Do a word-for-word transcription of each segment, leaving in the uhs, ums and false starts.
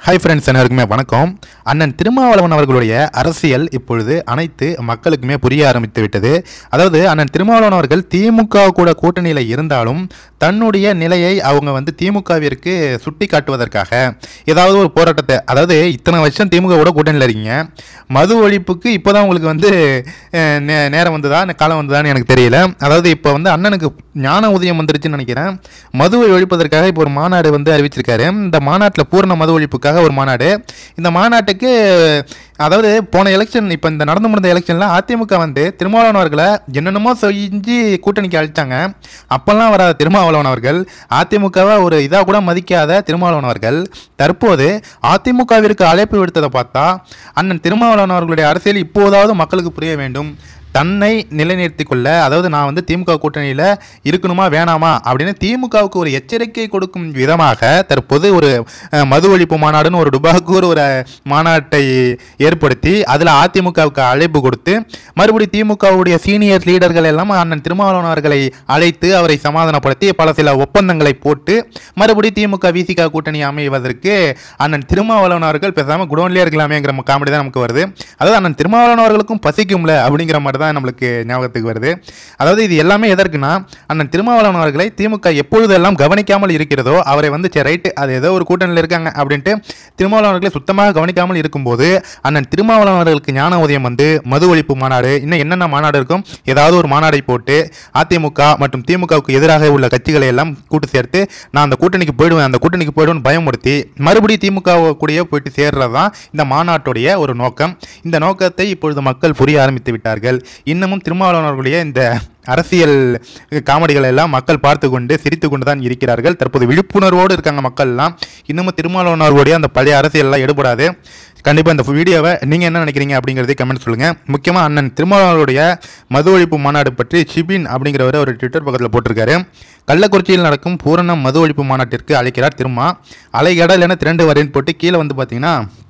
Hi friends, அனைவருக்குமே வணக்கம். அண்ணன் திருமாவளவன் அவர்களுடைய அரசியல் இப்பொழுது அனைத்து மக்களுக்குமே புரிய ஆரம்பித்து விட்டது. அதாவது அண்ணன் திருமாவளவன் அவர்கள் திமுக கூட கூட்டணியில் இருந்தாலும் தன்னுடைய நிலையை அவங்க வந்து திமுகவிற்கு சுட்டி காட்டுவதற்காக ஏதாவது ஒரு போராட்டத்தை, அதாவது இத்தனை வருஷம் திமுக கூட கூட்டணியில் இருக்கீங்க, மது ஒழிப்புக்கு இப்போ தான் உங்களுக்கு வந்து நே நேரம் வந்ததா காலம் வந்ததான்னு எனக்கு தெரியல. அதாவது இப்போ வந்து அண்ணனுக்கு ஞான உதயம் வந்துருச்சுன்னு நினைக்கிறேன். மதுவை ஒழிப்பதற்காக இப்போ ஒரு மாநாடு வந்து அறிவிச்சிருக்காரு. இந்த மாநாட்டில் பூர்ண மது ஒழிப்புக்காக ஒரு மாநாடு. இந்த மாநாட்டுக்கு அதாவது போன எலெக்ஷன், இப்போ இந்த நடந்து முடிந்த எலெக்ஷனில் அதிமுக வந்து திருமாவளவன் அவர்களை என்னென்னமோ செஞ்சு கூட்டணிக்கு அழித்தாங்க. அப்பெல்லாம் வராத திருமாவளவன் அவர்கள், அதிமுகவை ஒரு இதாக கூட மதிக்காத திருமாவளவன் அவர்கள் தற்போது அதிமுகவிற்கு அழைப்பு விடுத்ததை பார்த்தா அண்ணன் திருமாவளவன் அவர்களுடைய அரசியல் இப்போதாவது மக்களுக்கு புரிய வேண்டும், தன்னை நிலைநிறுத்தி கொள்ள, அதாவது நான் வந்து திமுக கூட்டணியில் இருக்கணுமா வேணாமா அப்படின்னு திமுகவுக்கு ஒரு எச்சரிக்கை கொடுக்கும் விதமாக தற்போது ஒரு மது ஒழிப்பு மாநாடுன்னு ஒரு டுபாக்கூர் ஒரு மாநாட்டை ஏற்படுத்தி அதில் அதிமுகவுக்கு அழைப்பு கொடுத்து மறுபடி திமுகவுடைய சீனியர் லீடர்கள் எல்லாம் அண்ணன் திருமாவளவன் அவர்களை அழைத்து அவரை சமாதானப்படுத்தி பல சில ஒப்பந்தங்களை போட்டு மறுபடி திமுக விசிக கூட்டணி அமைவதற்கு அண்ணன் திருமாவளவன் அவர்கள் பேசாமல் குடோன்லேயே இருக்கலாமேங்கிற காமெடி தான் நமக்கு வருது. அதாவது அண்ணன் திருமாவளவன் அவர்களுக்கும் பசிக்கும்ல அப்படிங்கிற மாதிரி தான் நம்மளுக்கு ஞாபகத்துக்கு வருது. அதாவது இது எல்லாமே எதற்குனா, அண்ணன் திருமாவளவன் அவர்களை திமுக எப்பொழுதெல்லாம் கவனிக்காமல் இருக்கிறதோ அவரை வந்து சரி ரைட்டு அது ஏதோ ஒரு கூட்டணியில் இருக்காங்க அப்படின்ட்டு திருமாவளவன் அவர்களை சுத்தமாக கவனிக்காமல் இருக்கும்போது அண்ணன் திருமாவளவன் அவர்களுக்கு ஞான உதயம் வந்து மது ஒழிப்பு மாநாடு, இன்னும் என்னென்ன மாநாடு இருக்கும், ஏதாவது ஒரு மாநாடை போட்டு அதிமுக மற்றும் திமுகவுக்கு எதிராக உள்ள கட்சிகளை எல்லாம் கூட்டு சேர்த்து நான் அந்த கூட்டணிக்கு போயிடுவேன் அந்த கூட்டணிக்கு போயிடுவேன் பயமுறுத்தி மறுபடியும் திமுக கூடயே போயிட்டு சேர்றது தான் இந்த மாநாட்டுடைய ஒரு நோக்கம். இந்த நோக்கத்தை இப்பொழுது மக்கள் புரிய ஆரம்பித்து விட்டார்கள். இன்னமும் திருமாவளவன் அவர்களுடைய இந்த அரசியல் காமெடிகள் எல்லாம் மக்கள் பார்த்து கொண்டு சிரித்து கொண்டு தான் இருக்கிறார்கள். தற்போது விழிப்புணர்வோடு இருக்காங்க மக்கள்லாம். இன்னமும் திருமாவளவன் அவர்களுடைய அந்த பழைய அரசியல்லாம் எடுபடாது. கண்டிப்பாக இந்த வீடியோவை நீங்கள் என்ன நினைக்கிறீங்க அப்படிங்கிறதே கமெண்ட் சொல்லுங்கள். முக்கியமாக அண்ணன் திருமாவளவனுடைய மது ஒழிப்பு மாநாடு பற்றி ஷிபின் அப்படிங்கிறவர் ஒரு ட்விட்டர் பக்கத்தில் போட்டிருக்காரு. கள்ளக்குறிச்சியில் நடக்கும் பூரண மது ஒழிப்பு மாநாட்டிற்கு அழைக்கிறார் திருமா, அலைகடல் என திரண்டு வரேன்னு போட்டு கீழே வந்து பார்த்தீங்கன்னா,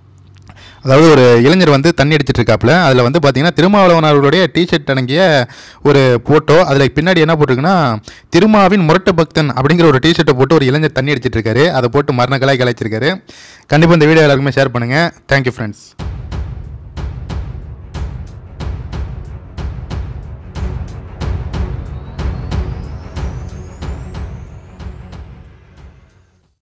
அதாவது ஒரு இளைஞர் வந்து தண்ணி அடிச்சிட்டு இருக்காப்புல. அதில் வந்து பார்த்தீங்கன்னா திருமாவளவன் அவர்களுடைய டிஷர்ட் அடங்கிய ஒரு ஃபோட்டோ, அதில் பின்னாடி என்ன போட்டிருக்குன்னா திருமாவின் முரட்டு பக்தன் அப்படிங்கிற ஒரு டிஷர்ட்டை போட்டு ஒரு இளைஞர் தண்ணி அடிச்சிட்டு இருக்காரு. அதை போட்டு மரண கலாய் கலாய்ச்சிருக்காரு. கண்டிப்பாக இந்த வீடியோ எல்லாருக்குமே ஷேர் பண்ணுங்கள். Thank you friends.